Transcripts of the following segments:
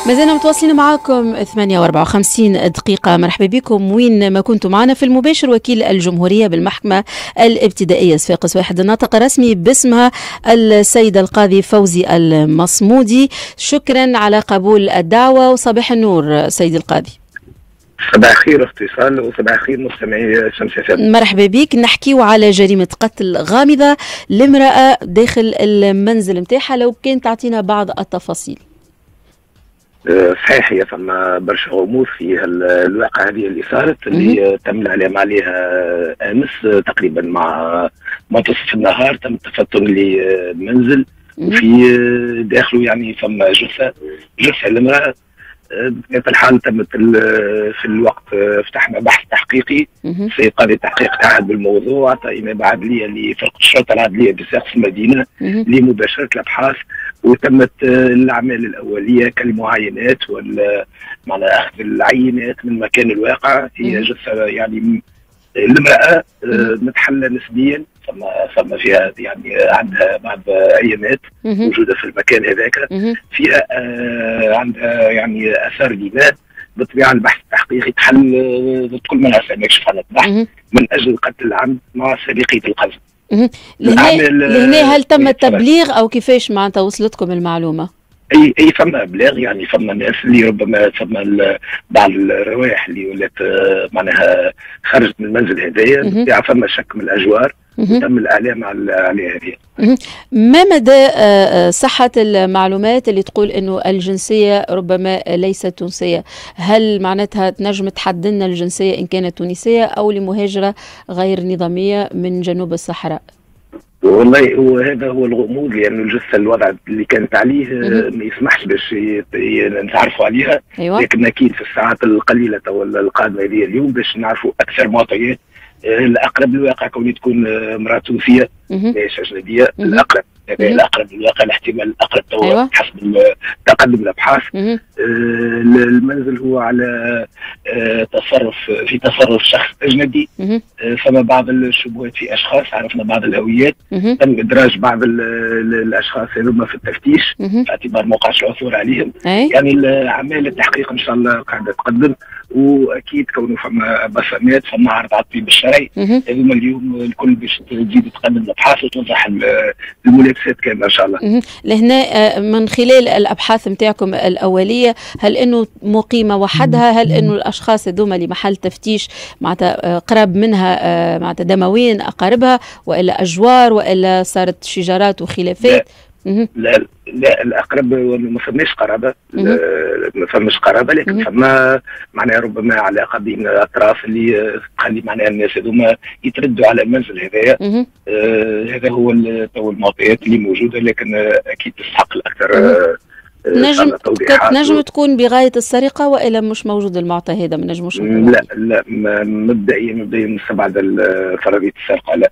مازلنا متواصلين معاكم 58 دقيقة. مرحبا بكم وين ما كنتم معنا في المباشر. وكيل الجمهورية بالمحكمة الابتدائية صفاقس واحد ناطق رسمي باسمها السيد القاضي فوزي المصمودي. شكرا على قبول الدعوة وصباح النور سيد القاضي. صباح الخير اتصال وصباح الخير مستمعي شمس FM. مرحبا بك. نحكيو على جريمة قتل غامضة لامرأة داخل المنزل نتاعها، لو كان تعطينا بعض التفاصيل. صحيح، هي فما برشا غموض في الواقعة هذه اللي صارت، اللي تم الإعلام عليها أمس تقريبا مع منتصف النهار. تم تفتن للمنزل وفي داخله يعني فما جثة المرأة. بطبيعة الحال تمت في الوقت فتحنا بحث تحقيقي. السيد قاضي التحقيق تعهد بالموضوع، عطى إنابة عدلية لفرقة الشرطة العدلية بساقس المدينة لمباشرة الأبحاث، وتمت الأعمال الأولية كالمعاينات معنى أخذ العينات من مكان الواقع. هي جثة يعني المرأة متحلة نسبيا، ثم فيها يعني عندها بعض عينات موجودة في المكان هذاك، فيها عندها يعني أثار دماء. بالطبيعة البحث التحقيقي تحل كل ما نكشف عن البحث من أجل قتل العمد مع سابقية القذف. لهنا هل تم التبليغ أو كيفاش معناتها وصلتكم المعلومة؟ اي فما ابلاغ، يعني فما ناس اللي ربما فما بعض الروائح اللي ولات معناها خرجت من المنزل هذايا، فما شك من الاجوار وتم الاعلام على هذه. ما مدى صحة المعلومات اللي تقول انه الجنسية ربما ليست تونسية؟ هل معناتها تنجم تحدد لنا الجنسية ان كانت تونسية او لمهاجرة غير نظامية من جنوب الصحراء؟ والله هذا هو الغموض، لأنه الجثة الوضع اللي كانت عليه ما يسمحش باش نتعرفوا عليها. أيوة. لكن أكيد في الساعات القليلة القادمة هذه اليوم باش نعرفوا أكثر معطيات. الأقرب للواقع كوني تكون امرأة تونسية ليش أجنبية. الأقرب هذا الأقرب للواقع، الاحتمال الأقرب تو. أيوة. حسب تقدم الأبحاث. المنزل هو على تصرف شخص أجنبي. فما بعض الشبهات في أشخاص، عرفنا بعض الهويات. تم إدراج بعض الأشخاص هذوما في التفتيش باعتبار موقعش العثور عليهم. يعني أعمال التحقيق إن شاء الله قاعدة تقدم، واكيد كونه فما بصمات، فما عرض على الطب الشرعي. هذوما اليوم الكل باش تزيد تقدم الابحاث وتوضح الملابسات كامله ان شاء الله. لهنا من خلال الابحاث نتاعكم الاوليه، هل انه مقيمه وحدها؟ هل انه الاشخاص هذوما لمحل تفتيش معناتها قرب منها معناتها دمويا اقاربها، والا اجوار، والا صارت شجارات وخلافات؟ لا الاقرب ما فماش قرابه. ما فماش قرابه، لكن فما معناها ربما علاقه بين الاطراف اللي تخلي معناها الناس هذوما يتردوا على المنزل هذايا. هذا هو المعطيات اللي موجوده، لكن اكيد تستحق الاكثر. نجم تكون بغايه السرقه، والا مش موجود المعطى هذا؟ ما نجموش. لا مبدئيا مستبعد فرضيه السرقه. لا.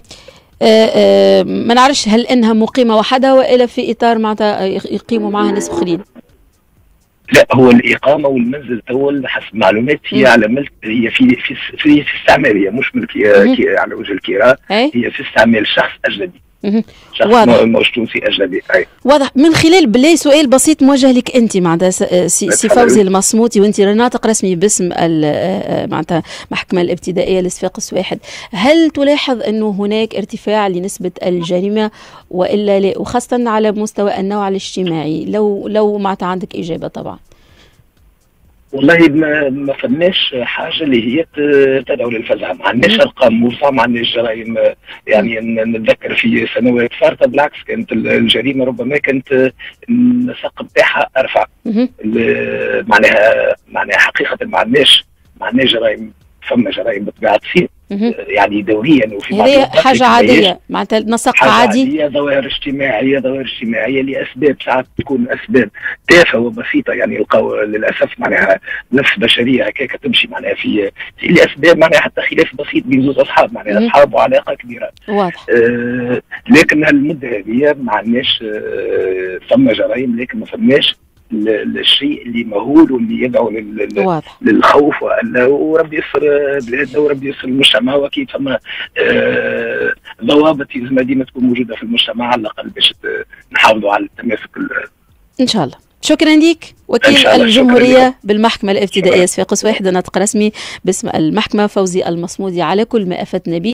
ما نعرفش هل انها مقيمه وحدها والا في اطار معناتها يقيموا معها ناس اخرين؟ لا، هو الاقامه والمنزل تول حسب معلوماتي على ملك، هي في استعمال، هي مش ملكيه على وجه الكراء. هي في استعمال شخص اجنبي. شخص مش تونسي اجنبي. واضح. من خلال بالله سؤال بسيط موجه لك انت معناتها سي فوزي المصمودي، وانت ناطق رسمي باسم معناتها المحكمه الابتدائيه لصفاقس واحد، هل تلاحظ انه هناك ارتفاع لنسبه الجريمه والا لا؟ وخاصه على مستوى النوع الاجتماعي، لو معناتها عندك اجابه طبعا. والله ما فماش حاجه اللي هي تدعو للفزع، ما عندناش ارقام موسعه، ما عندناش جرائم. يعني نتذكر في سنوات فاتت بالعكس كانت الجريمه ربما كانت النسق بتاعها ارفع. معناها حقيقه ما عندناش جرائم. فما جرائم بطبيعه تصير يعني دوريا، وفي هذه حاجه عاديه معناتها نسق عادي. ظواهر اجتماعيه لاسباب ساعات تكون اسباب تافهه وبسيطه، يعني يلقاو للاسف معناها نفس بشريه هكاك تمشي معناها في الاسباب، معناها حتى خلاف بسيط بين زوج اصحاب، معناها اصحاب وعلاقه كبيره. واضح. لكن هالمده هذه ما عندناش ثم جرائم، لكن ما فماش الشيء اللي مهول واللي يدعو للخوف، وربي يسر بلادنا وربي يسر المجتمع. واكيد فما ضوابط لازم ديما تكون موجوده في المجتمع على الاقل باش نحافظوا على التماسك ان شاء الله. شكرا لك. وكيل الجمهورية بالمحكمة الابتدائية صفاقس واحد، ناطق رسمي باسم المحكمة فوزي المصمودي على كل ما أفدنا به.